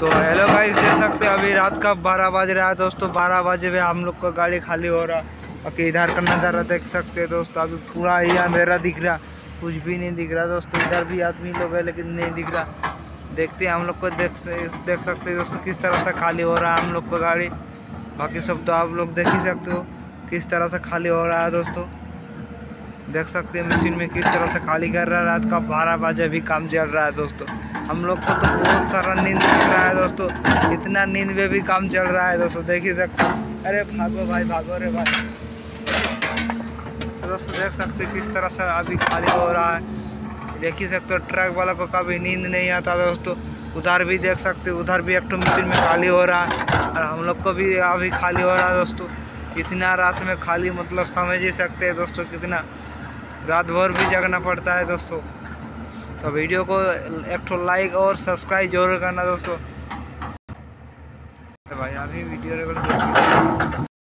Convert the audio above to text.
तो hello guys, देख सकते हैं अभी रात का 12 बज रहा है दोस्तों। 12 बजे में हम लोग का गाड़ी खाली हो रहा। बाकी इधर का नज़ारा देख सकते हैं दोस्तों। अभी पूरा ही अंधेरा दिख रहा, कुछ भी नहीं दिख रहा दोस्तों। इधर भी आदमी लोग है लेकिन नहीं दिख रहा। देखते हैं हम लोग को देख सकते हैं दोस्तों किस तरह से खाली हो रहा है हम लोग का गाड़ी। बाकी सब तो आप लोग देख ही सकते हो किस तरह से खाली हो रहा है दोस्तों। देख सकते हैं मशीन में किस तरह से खाली कर रहा है। रात का 12 बजे भी काम चल रहा है दोस्तों। हम लोग को तो बहुत सारा नींद दिख रहा है दोस्तों। इतना नींद में भी काम चल रहा है दोस्तों, देख ही सकते। अरे भागो भाई भागो रे भाई। दोस्तों देख सकते किस तरह से अभी खाली हो रहा है। देख ही सकते हो ट्रक वाला को कभी नींद नहीं आता दोस्तों। उधर भी देख सकते हो, उधर भी एक तो मशीन में खाली हो रहा है और हम लोग को भी अभी खाली हो रहा है दोस्तों। इतना रात में खाली मतलब समझ ही सकते हैं दोस्तों कितना रात भर भी जगना पड़ता है दोस्तों। तो वीडियो को एक तो लाइक और सब्सक्राइब जरूर करना दोस्तों। भाई अभी वीडियो